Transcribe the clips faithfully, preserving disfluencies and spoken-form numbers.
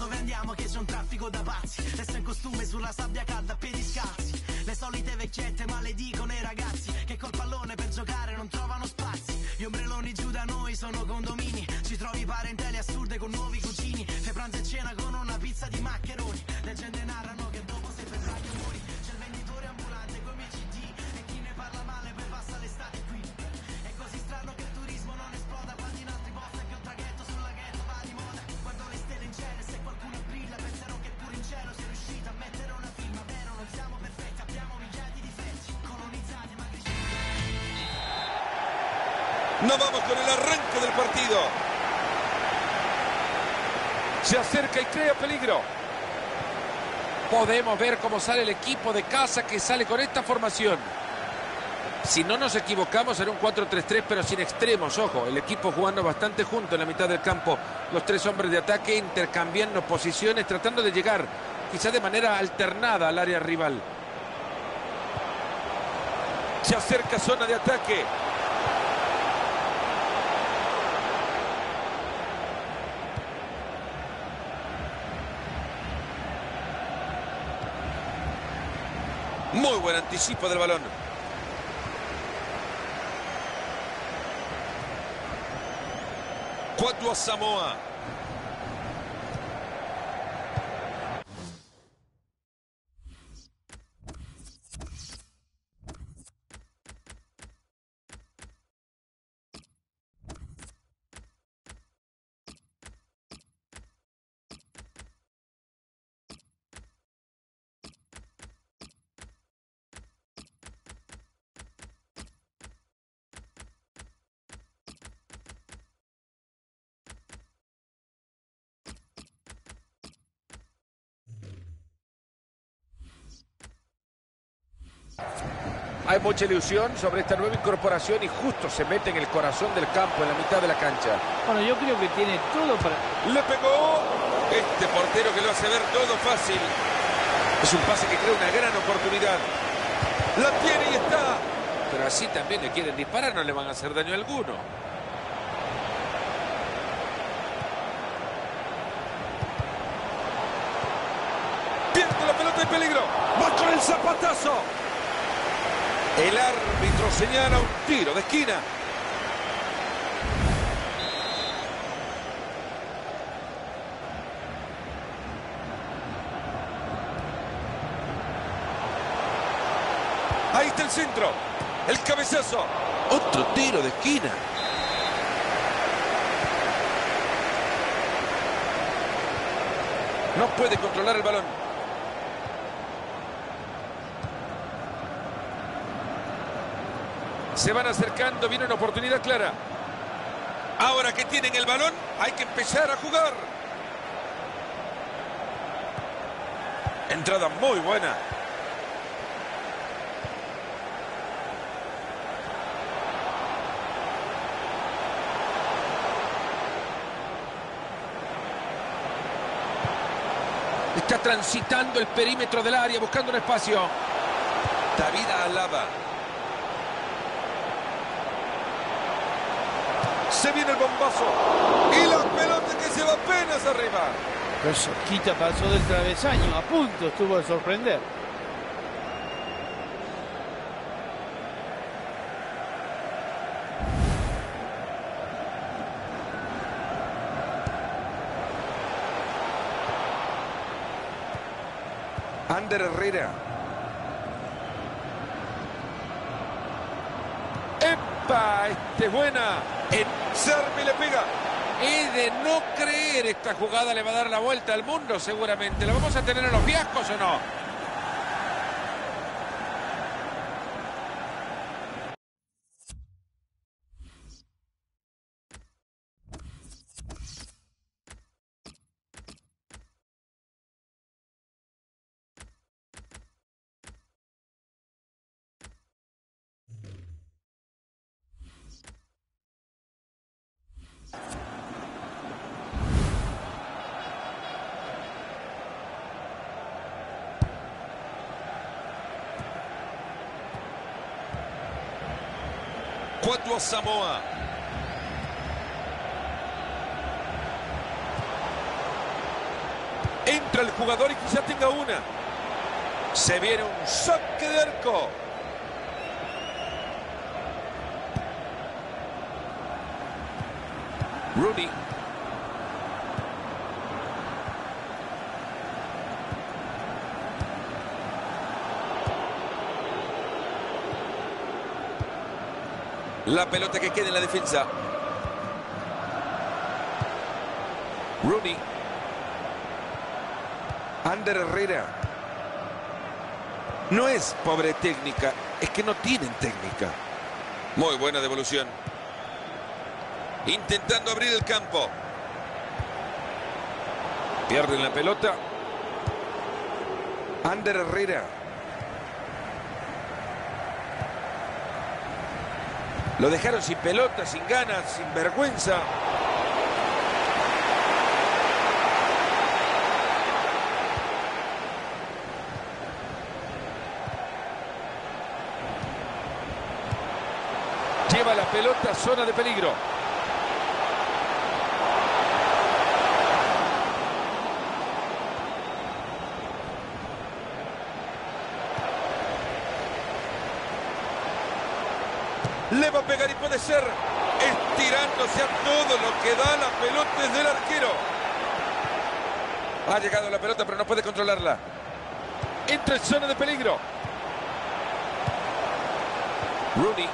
dove andiamo che c'è un traffico da pazzi. Resto in costume sulla sabbia calda a piedi scalzi. Le solite vecchiette maledicono i ragazzi che col pallone per giocare non trovano spazi. Gli ombrelloni giù da noi sono condomini. Ci trovi parentele assurde con nuovi cugini. Fai pranzo e cena con una pizza di maccheroni. Leggende narrano che dopo sei febbraio muori. C'è il venditore ambulante come C D e chi ne parla male poi passa l'estate qui. È così strano che il turismo non esploda quando in altri posti anche un traghetto sul laghetto va di moda. Guardo le stelle in cielo e se qualcuno brilla penserò che pure in cielo sei riuscito a mettere una firma. Vero, non siamo perfetti, abbiamo migliaia di difetti, colonizzati ma grigi. Nos vamos con el arranque del partido. Se acerca y crea peligro. Podemos ver cómo sale el equipo de casa que sale con esta formación. Si no nos equivocamos será un cuatro tres tres pero sin extremos, ojo. El equipo jugando bastante junto en la mitad del campo. Los tres hombres de ataque intercambiando posiciones, tratando de llegar quizá de manera alternada al área rival. Se acerca zona de ataque. Muy buen anticipo del balón. Kwadwo Samoa. Hay mucha ilusión sobre esta nueva incorporación y justo se mete en el corazón del campo, en la mitad de la cancha. Bueno, yo creo que tiene todo para... Le pegó. Este portero que lo hace ver todo fácil. Es un pase que crea una gran oportunidad. La tiene y está. Pero así también le quieren disparar, no le van a hacer daño alguno. Pierde la pelota en peligro. Va con el zapatazo. El árbitro señala un tiro de esquina. Ahí está el centro. El cabezazo. Otro tiro de esquina. No puede controlar el balón. Se van acercando, viene una oportunidad clara. Ahora que tienen el balón, hay que empezar a jugar. Entrada muy buena. Está transitando el perímetro del área, buscando un espacio. David Alaba. Se viene el bombazo. Y la pelota que se va apenas arriba. Pero cerquita pasó del travesaño. A punto estuvo de sorprender. Ander Herrera. ¡Epa! Este es buena. En Servi le pega. Es de no creer, esta jugada le va a dar la vuelta al mundo seguramente. ¿La vamos a tener en los fiascos o no? Kwadwo Samoa. el jugador y quizá tenga una. Se viene un saque de arco. Rooney. La pelota que queda en la defensa. Rooney. Ander Herrera. No es pobre técnica, es que no tienen técnica. Muy buena devolución. Intentando abrir el campo. Pierden la pelota. Ander Herrera. Lo dejaron sin pelota, sin ganas, sin vergüenza. Lleva la pelota a zona de peligro. Le va a pegar y puede ser estirándose a todo lo que da la pelota desde el arquero. Ha llegado la pelota pero no puede controlarla. Entra en zona de peligro. Rooney.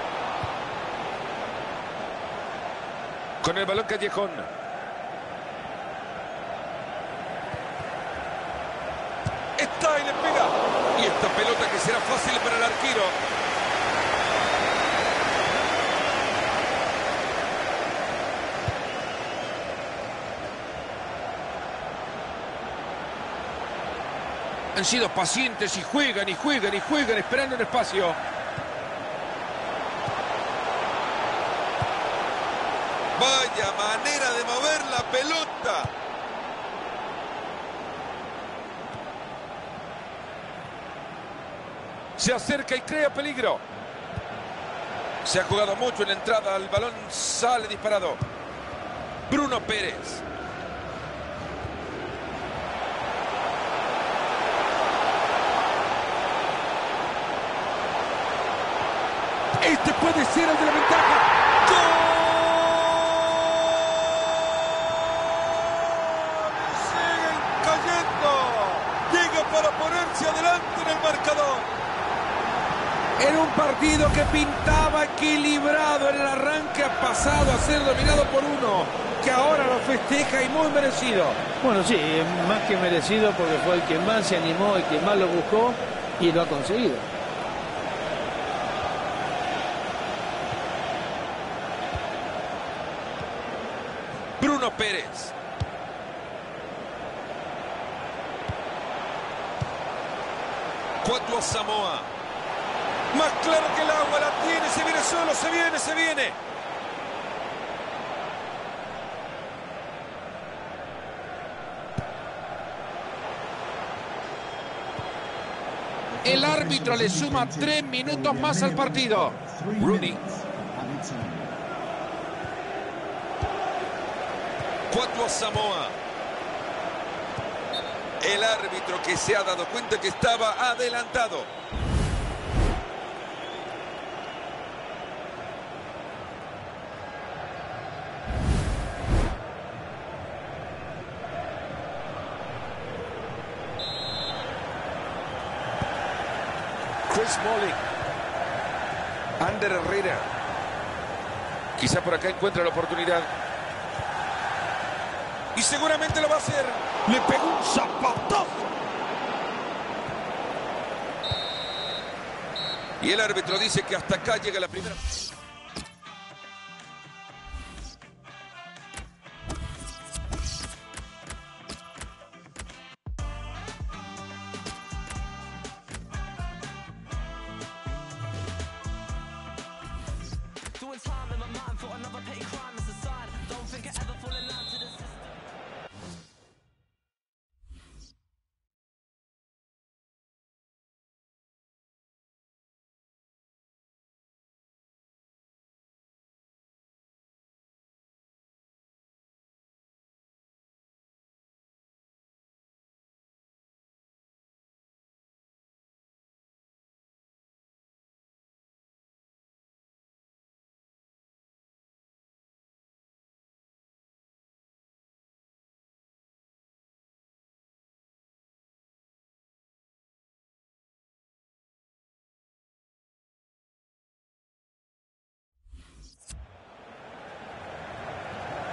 Con el balón Callejón. Está y le pega. Y esta pelota que será fácil para el arquero. Han sido pacientes y juegan y juegan y juegan esperando un espacio. Vaya manera de mover la pelota. Se acerca y crea peligro. Se ha jugado mucho en la entrada. El balón sale disparado. Bruno Pérez. Este puede ser el de la ventaja. ¡Gol! Siguen cayendo. Llega para ponerse adelante en el marcador. Era un partido que pintaba equilibrado. En el arranque ha pasado a ser dominado por uno que ahora lo festeja y muy merecido. Bueno, sí, más que merecido porque fue el que más se animó, el que más lo buscó y lo ha conseguido. Bruno Pérez. Cuatro a Samoa. Más claro que el agua, la tiene, se viene solo, se viene, se viene. El árbitro le suma tres minutos más al partido. Rooney. Cuatro a Samoa. El árbitro que se ha dado cuenta que estaba adelantado. Chris Smalling. Ander Herrera. Quizá por acá encuentra la oportunidad. Y seguramente lo va a hacer. Le pegó un zapatazo. Y el árbitro dice que hasta acá llega la primera. Doing time in my mind for another petty crime as a sign. Don't think I ever fall in line to the system.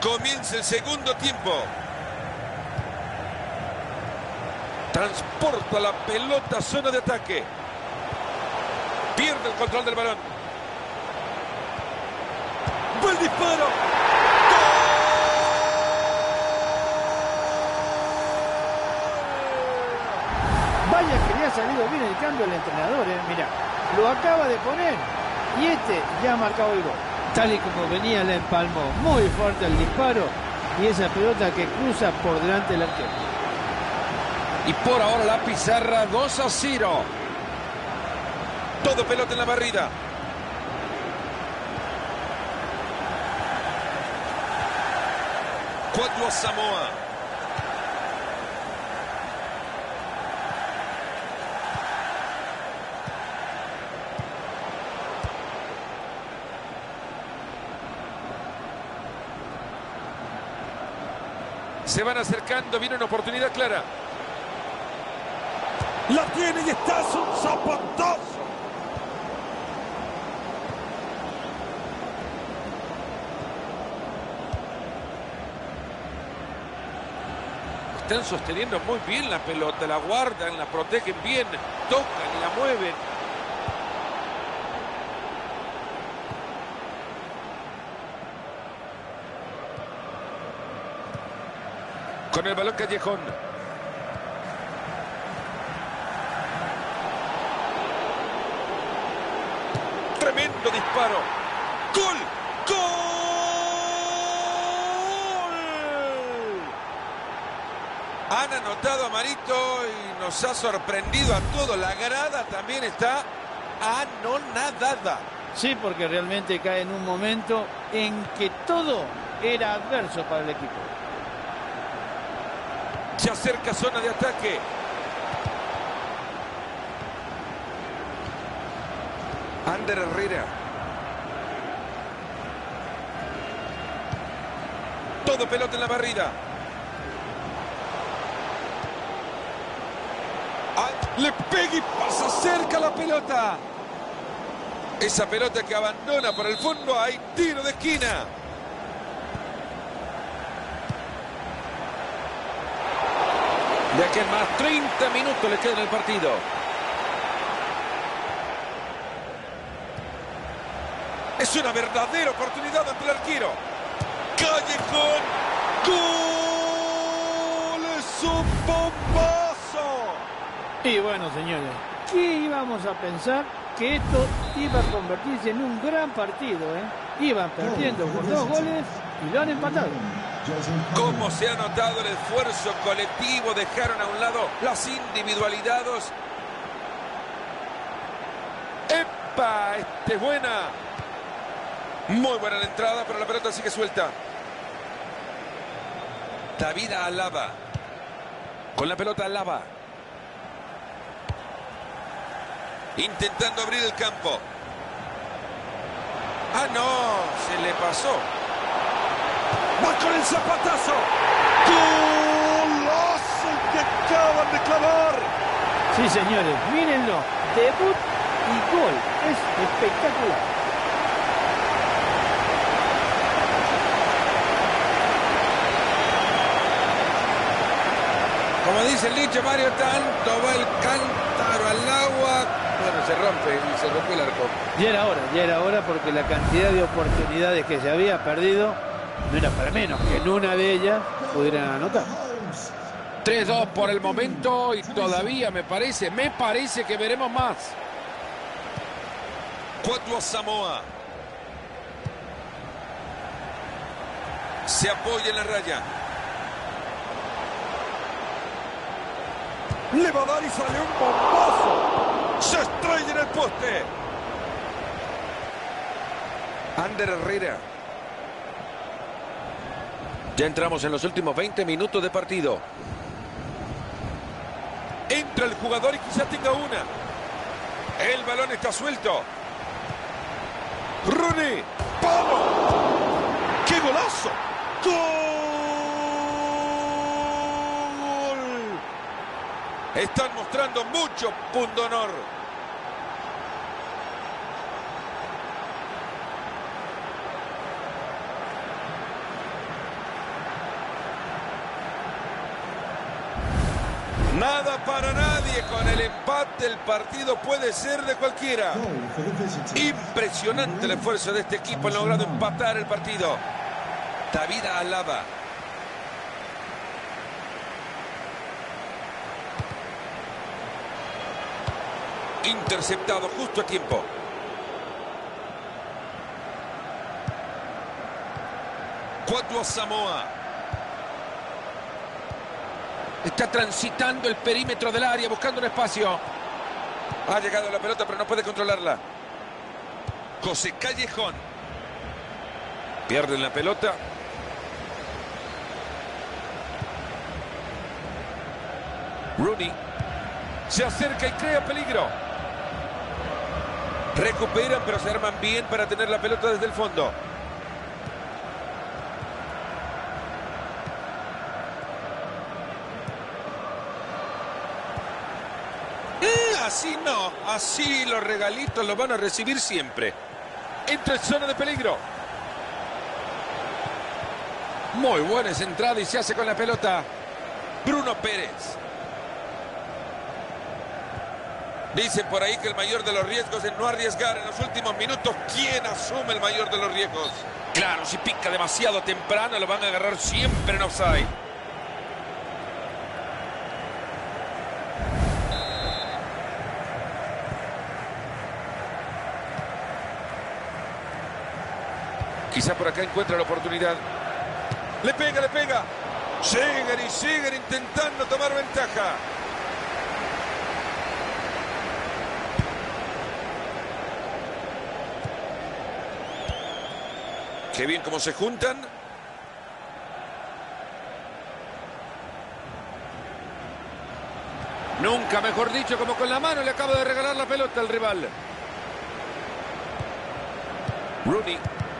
Comienza el segundo tiempo. Transporta la pelota a zona de ataque. Pierde el control del balón. ¡Buen disparo! Vaya que le ha salido bien el cambio al entrenador, ¿eh? Mirá, lo acaba de poner y este ya ha marcado el gol. Tal y como venía, la empalmó. Muy fuerte el disparo y esa pelota que cruza por delante del arquero. Y por ahora la pizarra dos a cero. Todo pelota en la barrida. Cuatro a Samoa. Se van acercando, viene una oportunidad clara. La tiene y está, es un zapatazo. Están sosteniendo muy bien la pelota, la guardan, la protegen bien, tocan y la mueven. Con el balón Callejón. Tremendo disparo. ¡Gol! ¡Gol! Han anotado a Marito y nos ha sorprendido a todos. La grada también está anonadada. Sí, porque realmente cae en un momento en que todo era adverso para el equipo. Se acerca zona de ataque. Ander Herrera. Todo pelota en la barrida. Le pega y pasa cerca la pelota. Esa pelota que abandona por el fondo. Hay tiro de esquina. De aquí en más treinta minutos le quedan el partido. Es una verdadera oportunidad ante el arquero. Callejón. ¡Gol! ¡Es un bombazo! Y bueno, señores, ¿qué íbamos a pensar? Que esto iba a convertirse en un gran partido, ¿eh? Iban perdiendo por dos goles y lo han empatado. Cómo se ha notado el esfuerzo colectivo. Dejaron a un lado las individualidades. ¡Epa! Esta es buena. Muy buena la entrada, pero la pelota sigue suelta. David Alaba. Con la pelota Alaba. Intentando abrir el campo. ¡Ah, no! Se le pasó. ¡Va con el zapatazo! ¡Golazo que acaban de clavar! Sí, señores, mírenlo. Debut y gol. Es espectacular. Como dice el dicho, Mario, tanto va el cántaro al agua. Bueno, se rompe y se rompe el arco. Ya era hora, ya era hora porque la cantidad de oportunidades que se había perdido no era para menos que en una de ellas pudieran anotar. tres dos por el momento y todavía me parece, me parece que veremos más. Cuatro a Samoa. Se apoya en la raya. Le va a dar y sale un bombazo. Se estrella en el poste. Ander Herrera. Ya entramos en los últimos veinte minutos de partido. Entra el jugador y quizá tenga una. El balón está suelto. Rooney. ¡Palo! ¡Qué golazo! ¡Gol! Están mostrando mucho pundonor. Nada para nadie. Con el empate el partido puede ser de cualquiera. Impresionante el esfuerzo de este equipo. Han logrado empatar el partido. David Alaba. Interceptado justo a tiempo. Cuatro Samoa. Está transitando el perímetro del área, buscando un espacio. Ha llegado la pelota, pero no puede controlarla. José Callejón. Pierden la pelota. Rooney. Se acerca y crea peligro. Recuperan, pero se arman bien para tener la pelota desde el fondo. Así no, así los regalitos los van a recibir siempre. Entra en zona de peligro. Muy buena esa entrada y se hace con la pelota. Bruno Pérez. Dicen por ahí que el mayor de los riesgos es no arriesgar en los últimos minutos. ¿Quién asume el mayor de los riesgos? Claro, si pica demasiado temprano lo van a agarrar siempre en offside. Quizá por acá encuentra la oportunidad. Le pega, le pega. Siguen y siguen intentando tomar ventaja. Qué bien cómo se juntan. Nunca mejor dicho, como con la mano le acaba de regalar la pelota al rival. Rooney.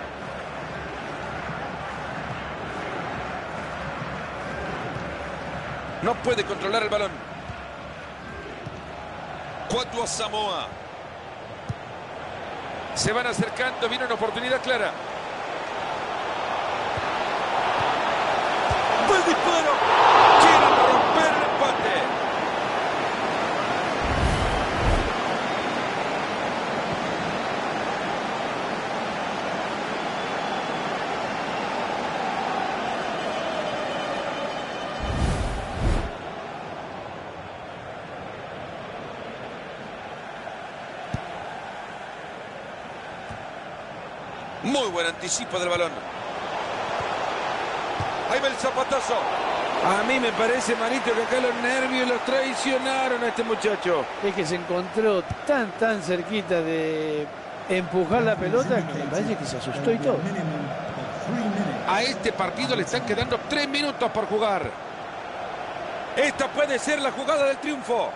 No puede controlar el balón. Cuatro Samoa. Se van acercando, viene una oportunidad clara. ¡Buen disparo! Quieren romper el empate. Muy buen anticipo del balón. Ahí va el zapatazo. A mí me parece, Marito, que acá los nervios los traicionaron a este muchacho. Es que se encontró tan, tan cerquita de empujar la pelota que me parece que se asustó y todo. A este partido le están quedando tres minutos por jugar. Esta puede ser la jugada del triunfo.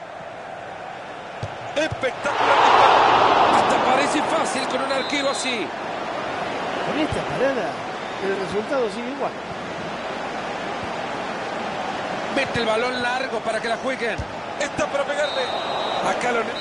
Espectacular. Hasta parece fácil con un arquero así. Con esta parada, el resultado sigue igual. Mete el balón largo para que la jueguen. Está para pegarle. Acá lo...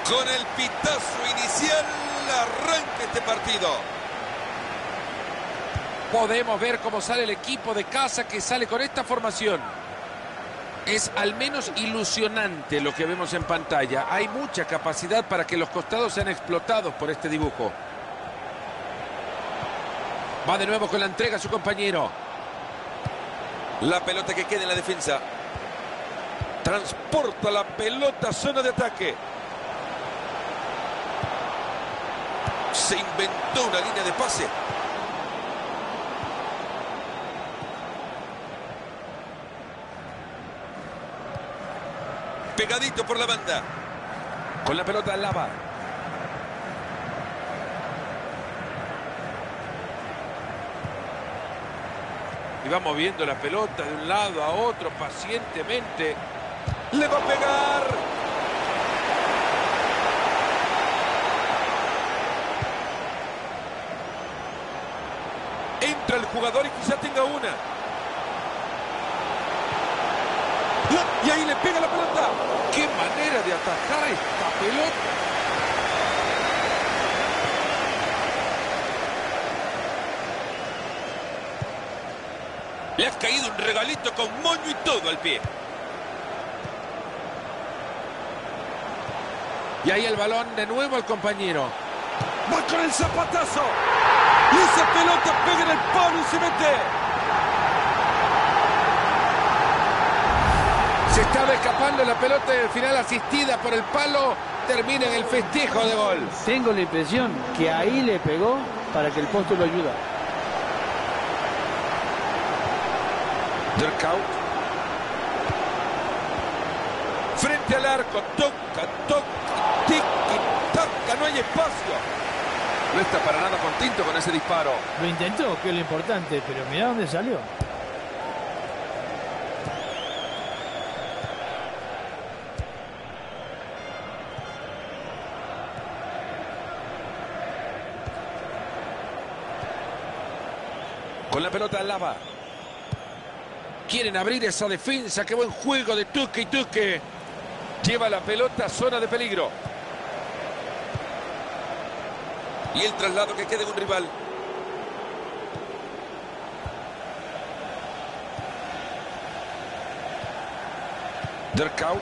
Con el pitazo inicial arranca este partido. Podemos ver cómo sale el equipo de casa que sale con esta formación. Es al menos ilusionante lo que vemos en pantalla. Hay mucha capacidad para que los costados sean explotados por este dibujo. Va de nuevo con la entrega a su compañero. La pelota que queda en la defensa. Transporta la pelota a zona de ataque. Se inventó una línea de pase. Pegadito por la banda. Con la pelota Alaba. Y va moviendo la pelota de un lado a otro pacientemente. Le va a pegar. Entra el jugador y quizá tenga una. Y ahí le pega la pelota. ¡Qué manera de atajar esta pelota! Le ha caído un regalito con moño y todo al pie. Y ahí el balón de nuevo al compañero. Va con el zapatazo. Y esa pelota pega en el palo y se mete. Se estaba escapando la pelota del final asistida por el palo. Termina en el festejo de gol. Tengo la impresión que ahí le pegó para que el poste lo ayuda. Derkaut. Frente al arco. Toca, toca, tiki, taca. No hay espacio. No está para nada contento con ese disparo. Lo intentó, que es lo importante, pero mirá dónde salió. Con la pelota Alaba. Quieren abrir esa defensa. Qué buen juego de Tuque y Tuque. Lleva la pelota a zona de peligro. Y el traslado que queda en un rival. Derkaut.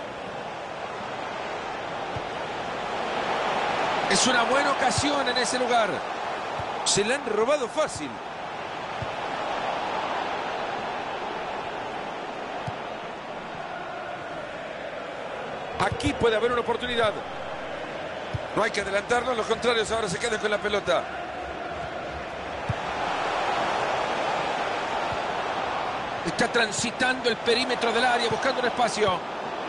Es una buena ocasión en ese lugar. Se la han robado fácil. Aquí puede haber una oportunidad. No hay que adelantarnos, los contrarios ahora se quedan con la pelota. Está transitando el perímetro del área, buscando un espacio.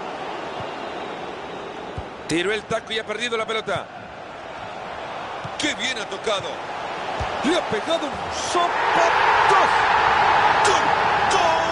Tiró el taco y ha perdido la pelota. ¡Qué bien ha tocado! Le ha pegado un zapatazo. ¡Gol! ¡Gol!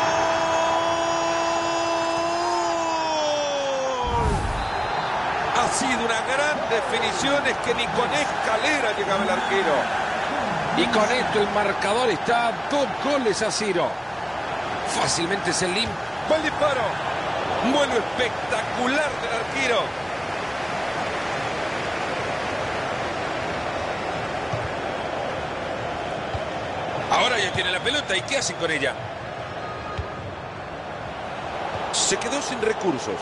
Ha sido una gran definición, es que ni con escalera llegaba el arquero. Y con esto el marcador está a dos goles a cero. Fácilmente se limpia. Va el disparo. Un vuelo espectacular del arquero. Ahora ya tiene la pelota. ¿Y qué hacen con ella? Se quedó sin recursos.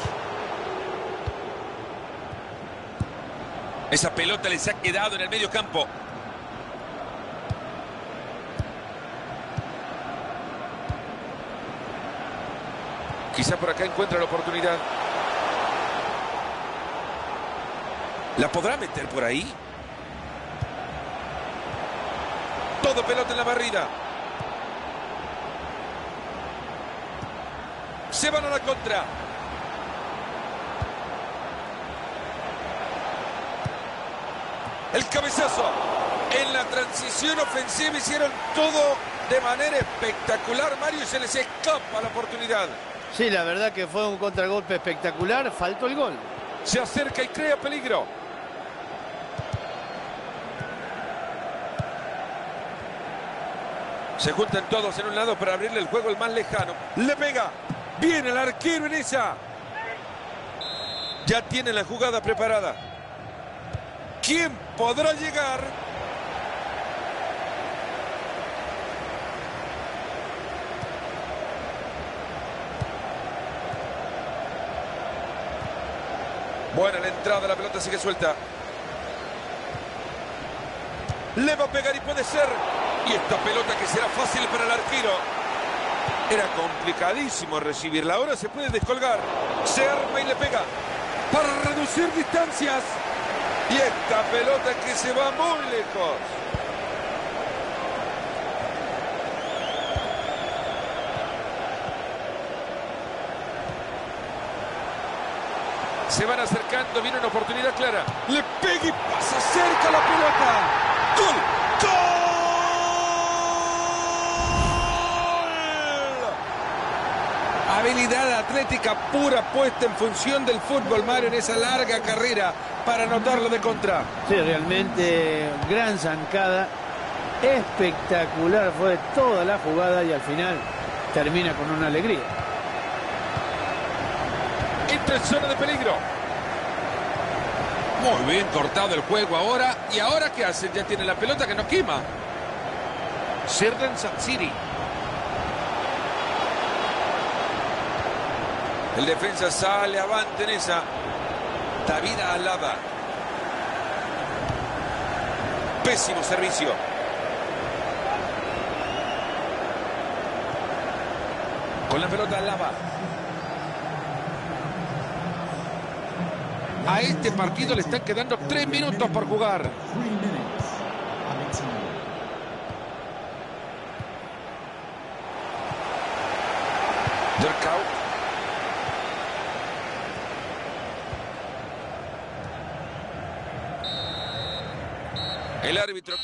Esa pelota les ha quedado en el medio campo. Quizá por acá encuentra la oportunidad. ¿La podrá meter por ahí? Todo pelota en la barrida. Se van a la contra. El cabezazo. En la transición ofensiva hicieron todo de manera espectacular, Mario, y se les escapa la oportunidad. Sí, la verdad que fue un contragolpe espectacular, faltó el gol. Se acerca y crea peligro. Se juntan todos en un lado para abrirle el juego al más lejano. Le pega. Viene el arquero en esa. Ya tiene la jugada preparada. ¿Quién podrá llegar? Buena la entrada, la pelota sigue suelta. Le va a pegar y puede ser. Y esta pelota que será fácil para el arquero. Era complicadísimo recibirla. Ahora se puede descolgar. Se arma y le pega. Para reducir distancias. Y esta pelota que se va muy lejos. Se van acercando, viene una oportunidad clara. Le pega y pasa cerca la pelota. ¡Gol! ¡Gol! Habilidad atlética pura puesta en función del fútbol, Mario, en esa larga carrera para anotarlo de contra. Sí, realmente gran zancada. Espectacular fue toda la jugada y al final termina con una alegría. Entra en zona de peligro. Muy bien cortado el juego ahora. ¿Y ahora qué hacen? Ya tiene la pelota que no quema. Sheridan Saciri. El defensa sale avante en esa. David Alaba. Pésimo servicio. Con la pelota Alaba. A este partido le están quedando tres minutos por jugar. Derkau. El árbitro.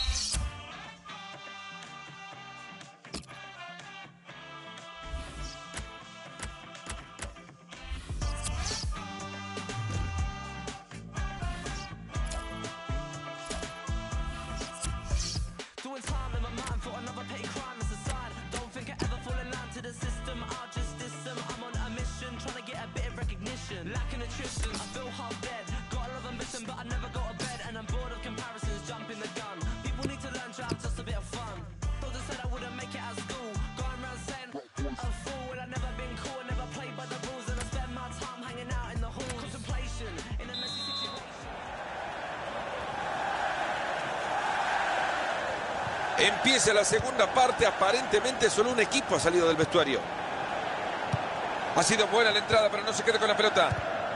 Empieza la segunda parte, aparentemente solo un equipo ha salido del vestuario. Ha sido buena la entrada, pero no se queda con la pelota.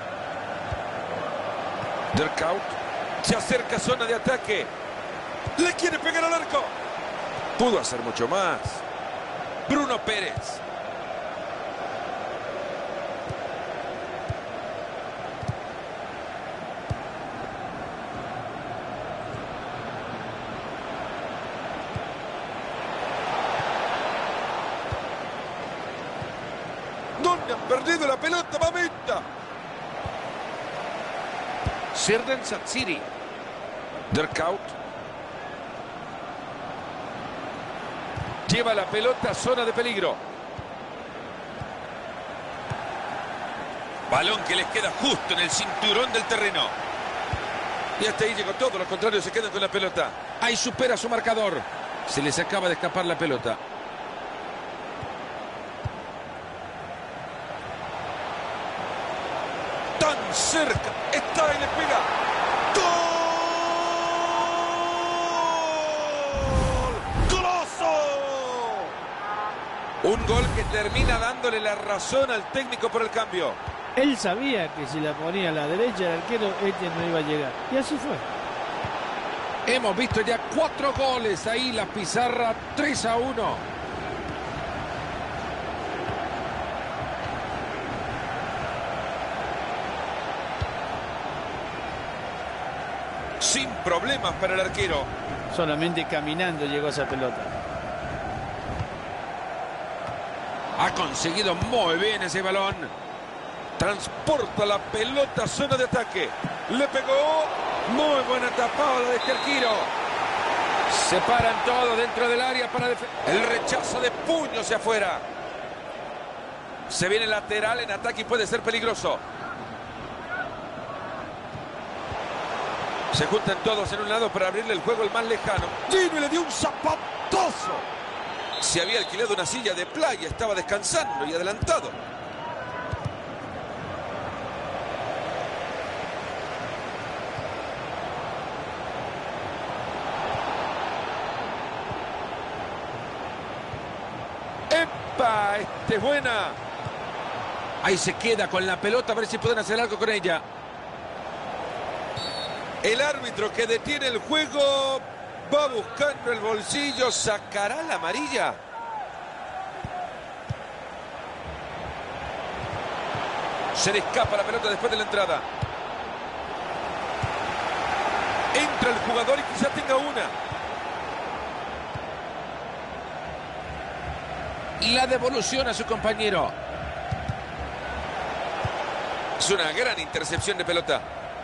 Derkau se acerca a zona de ataque. Le quiere pegar al arco. Pudo hacer mucho más. Bruno Pérez. ¿Dónde han perdido la pelota, mamita? Sheridan Saciri. Derkau. Lleva la pelota a zona de peligro. Balón que les queda justo en el cinturón del terreno. Y hasta ahí llegó todo, los contrarios se quedan con la pelota. Ahí supera su marcador. Se les acaba de escapar la pelota. Tan cerca, está y le pega. ¡Gol! ¡Golazo! Un gol que termina dándole la razón al técnico por el cambio. Él sabía que si la ponía a la derecha el arquero, este no iba a llegar. Y así fue. Hemos visto ya cuatro goles. Ahí la pizarra tres a uno. Sin problemas para el arquero. Solamente caminando llegó esa pelota. Ha conseguido muy bien ese balón. Transporta la pelota a zona de ataque. Le pegó. Muy buena tapada de este arquero. Separan todo dentro del área para defender. El rechazo de puño hacia afuera. Se viene lateral en ataque y puede ser peligroso. Se juntan todos en un lado para abrirle el juego al más lejano. Gino le dio un zapatazo. Se había alquilado una silla de playa, estaba descansando y adelantado. ¡Epa! Este es buena. Ahí se queda con la pelota, a ver si pueden hacer algo con ella. El árbitro que detiene el juego va buscando el bolsillo, ¿sacará la amarilla? Se le escapa la pelota después de la entrada. Entra el jugador y quizá tenga una. La devolución a su compañero. Es una gran intercepción de pelota.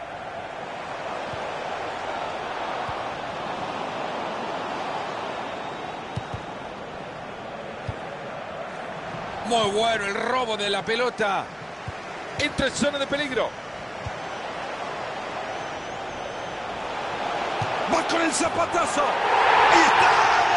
Muy bueno el robo de la pelota. Entra en zona de peligro. Va con el zapatazo. ¡Y está!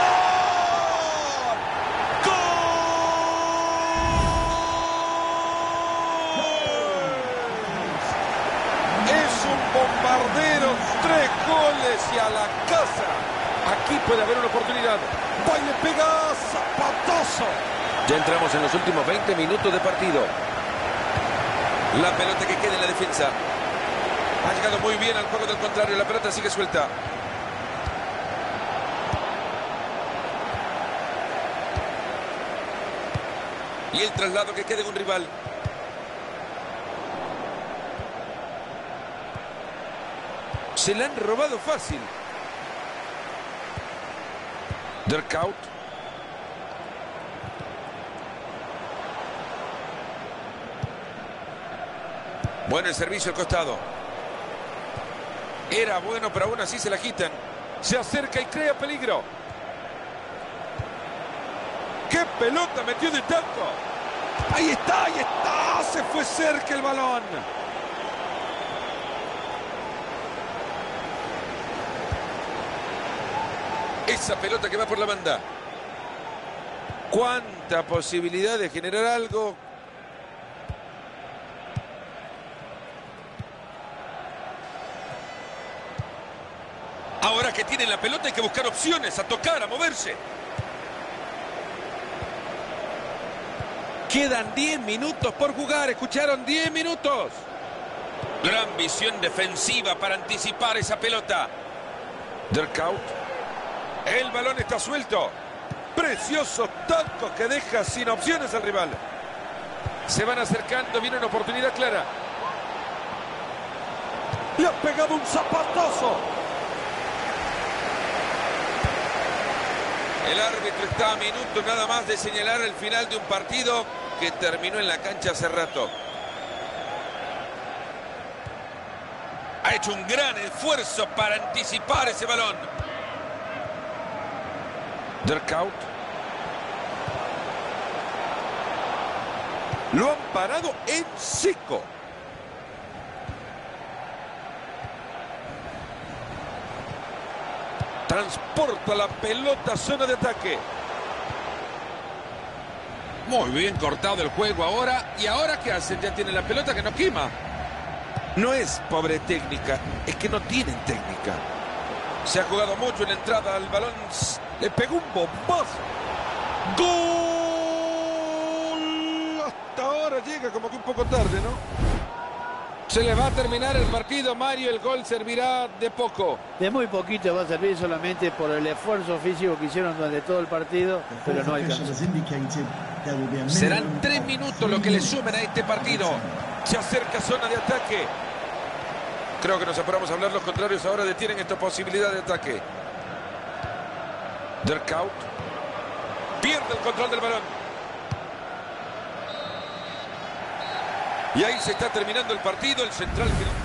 Bombardero, tres goles y a la casa. Aquí puede haber una oportunidad. Va y le pega zapatazo. Ya entramos en los últimos veinte minutos de partido. La pelota que queda en la defensa. Ha llegado muy bien al juego del contrario. La pelota sigue suelta. Y el traslado que queda en un rival. Se la han robado fácil. Derkout. Bueno el servicio al costado. Era bueno, pero aún así se la quitan. Se acerca y crea peligro. ¡Qué pelota metió de taco! Ahí está, ahí está. Se fue cerca el balón. Esa pelota que va por la banda. Cuánta posibilidad de generar algo. Ahora que tienen la pelota hay que buscar opciones, a tocar, a moverse. Quedan diez minutos por jugar, escucharon, diez minutos. Gran visión defensiva para anticipar esa pelota. Derkout. El balón está suelto. Preciosos tacos que deja sin opciones al rival. Se van acercando, viene una oportunidad clara. Le ha pegado un zapatazo. El árbitro está a minutos nada más de señalar el final de un partido que terminó en la cancha hace rato. Ha hecho un gran esfuerzo para anticipar ese balón. Derkout. Lo han parado en seco. Transporta la pelota a zona de ataque. Muy bien cortado el juego ahora. ¿Y ahora qué hacen? Ya tienen la pelota que no quema. No es pobre técnica, es que no tienen técnica. Se ha jugado mucho en la entrada al balón. Le pegó un bombazo. ¡Gol! Hasta ahora llega como que un poco tarde, ¿no? Se le va a terminar el partido, Mario. El gol servirá de poco. De muy poquito va a servir solamente por el esfuerzo físico que hicieron durante todo el partido, pero no alcanzó. Serán tres minutos lo que le sumen a este partido. Se acerca zona de ataque. Creo que nos apuramos a hablar. Los contrarios ahora detienen esta posibilidad de ataque. Derkout. Pierde el control del balón. Y ahí se está terminando el partido. El central que